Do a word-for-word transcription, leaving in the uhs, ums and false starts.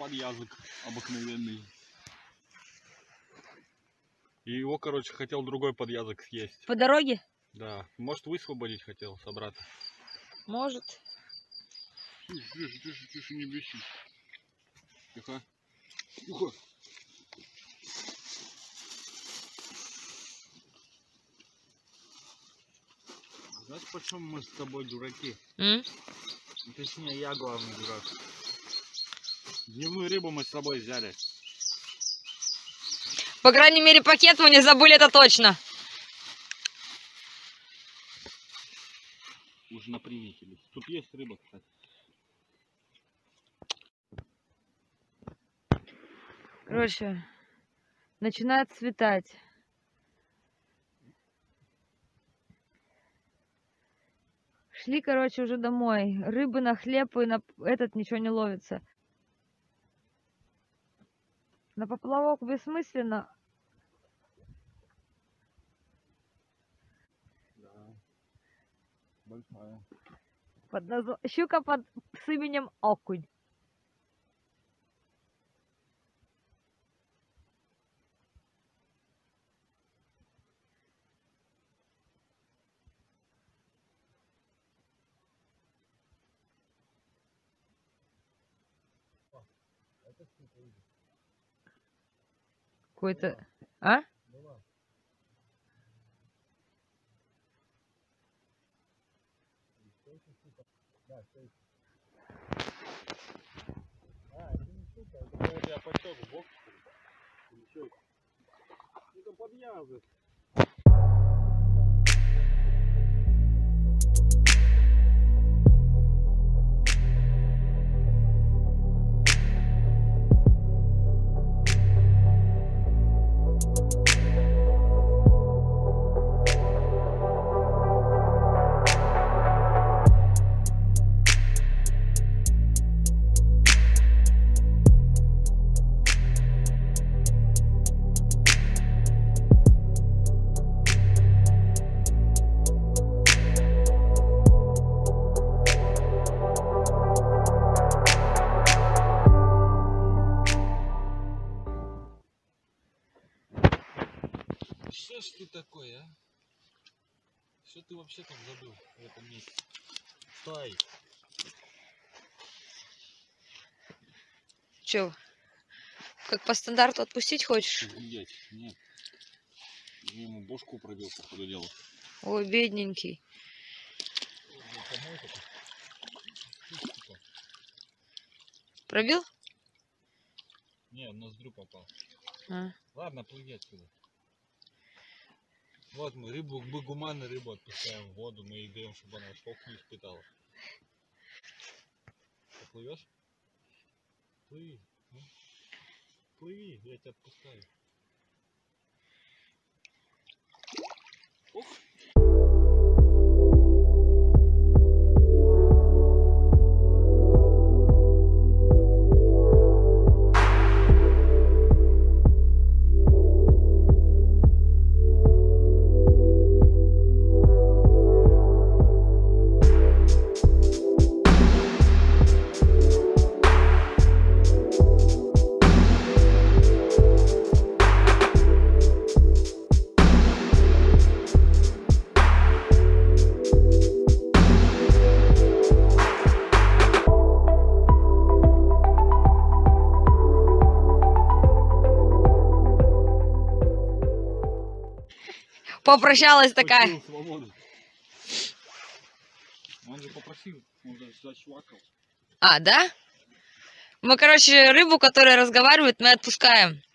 подъязок обыкновенный. И его, короче, хотел другой подъязок съесть. По дороге? Да. Может, высвободить хотел, собрать. Может. Тише, тише, тише, тише, не беси. Тихо. Тихо. Знаешь, почему мы с тобой дураки? М? Точнее, я главный дурак. Дневную рыбу мы с собой взяли. По крайней мере, пакет мы не забыли, это точно. Уже наприметились. Тут есть рыба, кстати. Короче, начинает светать. Шли, короче, уже домой. Рыбы на хлеб и на этот ничего не ловится. На поплавок бессмысленно. Да. Большая. Под назв... Щука под... с именем Окунь. Какой-то... А? Это я потек в бок. Это подъязок. Что ж ты такой, а? Что ты вообще там забыл в этом месте? Стой! Че, как по стандарту отпустить хочешь? Нет, нет. Я ему бошку пробил, походу дела. Ой, бедненький. Пробил? Не, в ноздрю попал. А. Ладно, плыви отсюда. Вот мы рыбу, мы гуманно рыбу отпускаем в воду, мы ей даем, чтобы она шок не испытала. Поплывешь? Плыви. Ну, плыви, я тебя отпускаю. Ух. Попрощалась такая. Он же попросил, он же зачвакал. А, да? Мы, короче, рыбу, которая разговаривает, мы отпускаем.